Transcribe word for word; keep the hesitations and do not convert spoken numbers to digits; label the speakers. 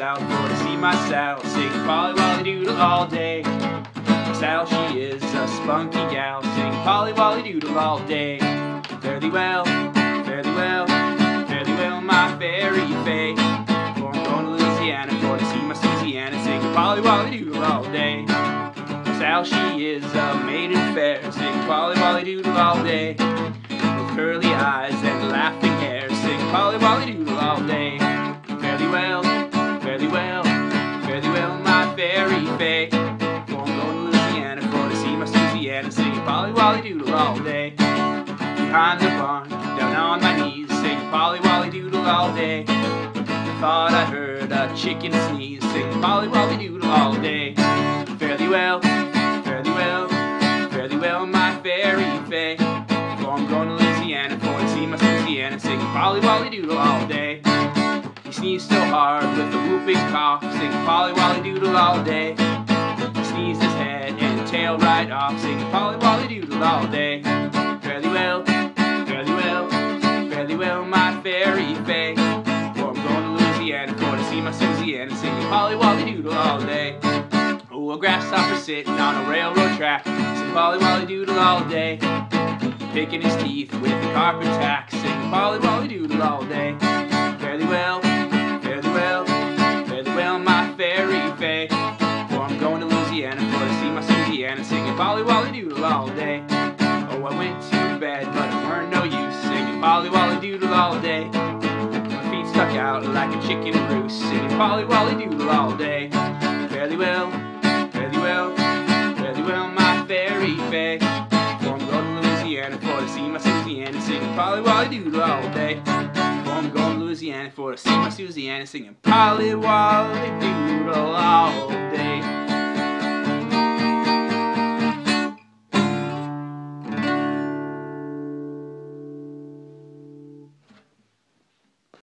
Speaker 1: south for to see my Sal, singing Polly Wolly Doodle all day. Sal, she is a spunky gal, singing Polly Wolly Doodle all day. Fare thee well, fare thee well, fare thee well, my fairy fay. For I'm going to Louisiana for to see my Susy-anna, singing Polly Wolly Doodle all day. Sal, she is a maiden fair, singing Polly Wolly Doodle all day. With curly eyes and laughing hair, singing Polly Wolly Doodle all day. Fare thee well, fare thee well, fare thee well, my fairy fay. For I'm going to Louisiana for to see my Susy-anna, singing Polly Wolly Doodle all day. Behind the barn, down on my knees, singing Polly Wolly Doodle all day. I thought I heard a chicken sneeze, singing Polly Wolly Doodle all day. Fare thee well, fare thee well, fare thee well, my fairy fay. For I'm going to Louisiana for to see my Susy-anna, singing Polly Wolly Doodle all day. He sneezed so hard with a whooping cough, singing Polly Wolly Doodle all day. He sneezed his head and tail right off, singing Polly Wolly Doodle all day. Fare thee well, fare thee well, fare thee well, my fairy fay. For I'm going to Louisiana for to see my Susy-anna, singing Polly Wolly Doodle all day. Oh, a grasshopper sitting on a railroad track, singing Polly Wolly Doodle all day. Picking his teeth with a carpet tack, singing Polly Wolly Doodle all day. Fare thee well, fare thee well, fare thee well, my fairy fay. For I'm going to Louisiana for to see my Susy-anna, singing Polly Wolly Doodle all day. Oh, I went to bed, but it weren't no use, singing Polly Wolly Doodle all day. My feet stuck out like a chicken roost, singing Polly Wolly Doodle all day. Fare thee well, fare thee well, fare thee well, my fairy fay. For I'm going to Louisiana for to see my Susy-anna, singing Polly Wolly Doodle all day. For I'm going to Louisiana for to see my Susy-anna, singing Polly Wolly Doodle